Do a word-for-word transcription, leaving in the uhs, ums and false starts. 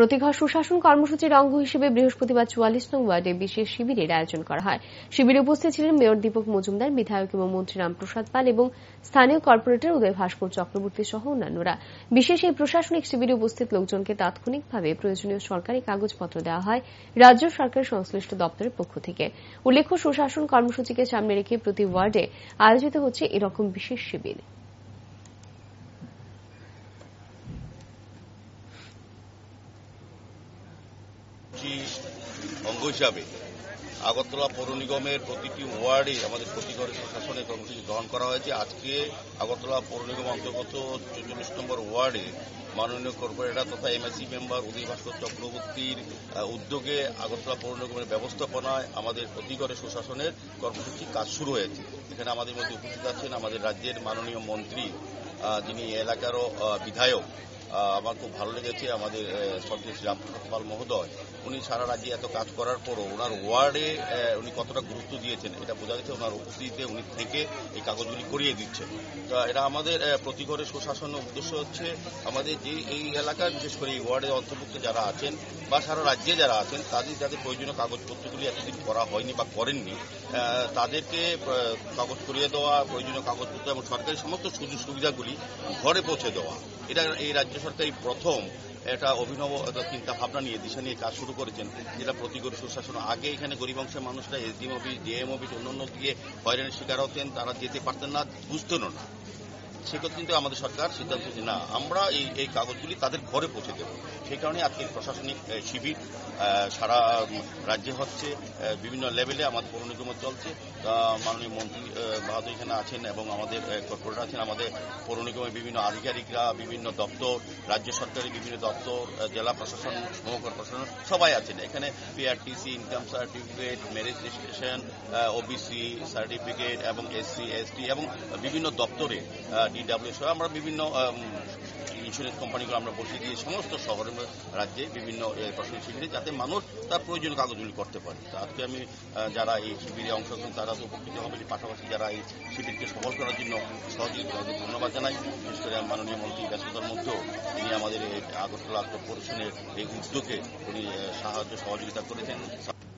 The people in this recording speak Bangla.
প্রতিঘর সুশাসন কর্মসূচির অঙ্গ হিসেবে বৃহস্পতিবার চুয়াল্লিশ নং ওয়ার্ডে বিশেষ শিবিরের আয়োজন করা হয়। শিবিরে উপস্থিত ছিলেন মেয়র দীপক মজুমদার, বিধায়ক এবং মন্ত্রী রামপ্রসাদ পাল এবং স্থানীয় কর্পোরেটর উদয় ভাস্কর চক্রবর্তী সহ অন্যান্যরা। বিশেষ এই প্রশাসনিক শিবিরে উপস্থিত লোকজনকে তাৎক্ষণিকভাবে প্রয়োজনীয় সরকারি কাগজপত্র দেওয়া হয় রাজ্য সরকারের সংশ্লিষ্ট দপ্তরের পক্ষ থেকে। উল্লেখ্য, সুশাসন কর্মসূচিকে সামনে রেখে প্রতি ওয়ার্ডে আয়োজিত হচ্ছে এরকম বিশেষ শিবির। অঙ্গ হিসাবে আগরতলা পৌর নিগমের প্রতিটি ওয়ার্ডে আমাদের প্রতিঘরে প্রশাসনের কর্মসূচি গ্রহণ করা হয়েছে। আজকে আগরতলা পৌর নিগম অন্তর্গত চৌচল্লিশ নম্বর ওয়ার্ডে মাননীয় কর্পোরেটর তথা এমএসি মেম্বার উদয় ভাস্কর চক্রবর্তীর উদ্যোগে আগরতলা পৌর নিগমের ব্যবস্থাপনায় আমাদের প্রতিঘরে সুশাসনের কর্মসূচি কাজ শুরু হয়েছে। এখানে আমাদের মধ্যে উপস্থিত আছেন আমাদের রাজ্যের মাননীয় মন্ত্রী, যিনি এলাকারও বিধায়ক। আমার খুব ভালো লেগেছে আমাদের সর্দার শ্রী রামপ্রসাদ পাল মহোদয়, উনি সারা রাজ্যে এত কাজ করার পরও ওনার ওয়ার্ডে উনি কতটা গুরুত্ব দিয়েছেন এটা বোঝা গেছে। ওনার উপস্থিতিতে উনি থেকে এই কাগজগুলি করিয়ে দিচ্ছেন। তো এটা আমাদের প্রতিঘরে সুশাসনের উদ্দেশ্য হচ্ছে আমাদের যে এই এলাকার বিশেষ করে এই ওয়ার্ডের অন্তর্ভুক্ত যারা আছেন বা সারা রাজ্যে যারা আছেন তাদের যাদের প্রয়োজনীয় কাগজপত্রগুলি এতদিন করা হয়নি বা করেননি তাদেরকে কাগজ করিয়ে দেওয়া, প্রয়োজনীয় কাগজপত্র এবং সরকারি সমস্ত সুযোগ সুবিধাগুলি ঘরে পৌঁছে দেওয়া, এটা এই রাজ্য সরকারই প্রথম একটা অভিনব চিন্তা ভাবনা নিয়ে দিশা নিয়ে কাজ শুরু করেছেন, যেটা প্রতিঘর সুশাসন। আগে এখানে গরিব অংশের মানুষরা এসডিএম অফিস, ডিএম অফিস, অন্যান্য দিয়ে হয়রানির শিকার হতেন, তারা যেতে পারতেন না, বুঝতেনও না। সেক্ষেত্রে কিন্তু আমাদের সরকার সিদ্ধান্ত যে না, আমরা এই এই কাগজগুলি তাদের ঘরে পৌঁছে দেব। সেই কারণে আজকে প্রশাসনিক শিবির সারা রাজ্যে হচ্ছে, বিভিন্ন লেভেলে আমাদের পৌর নিগমে চলছে। মাননীয় মন্ত্রী বাহাদুর এখানে আছেন এবং আমাদের কর্পোরেটর আছেন, আমাদের পৌর নিগমের বিভিন্ন আধিকারিকরা, বিভিন্ন দপ্তর, রাজ্য সরকারের বিভিন্ন দপ্তর, জেলা প্রশাসন, মহকুমা প্রশাসন সবাই আছেন এখানে। PRTC, income certificate, marriage registration, OBC certificate এবং এসসি এসটি এবং বিভিন্ন দপ্তরে ডিডাব্লিউ সহ আমরা বিভিন্ন ইন্স্যুরেন্স কোম্পানিগুলো আমরা বসিয়ে দিয়ে সমস্ত শহরের রাজ্যে বিভিন্ন প্রশাসনিক শিবিরে যাতে মানুষ তার প্রয়োজনীয় কাগজগুলি করতে পারে। আজকে আমি যারা এই শিবিরে অংশগ্রহণ তারা তো উপকৃত হবে, পাশাপাশি যারা এই শিবিরকে সফল করার জন্য সহযোগিতা ধন্যবাদ জানাই। বিশেষ করে মাননীয় মন্ত্রী ব্যস্ততার মধ্যেও তিনি আমাদের এই আগরতলা কর্পোরেশনের এই উদ্যোগে উনি সাহায্য সহযোগিতা করেছেন।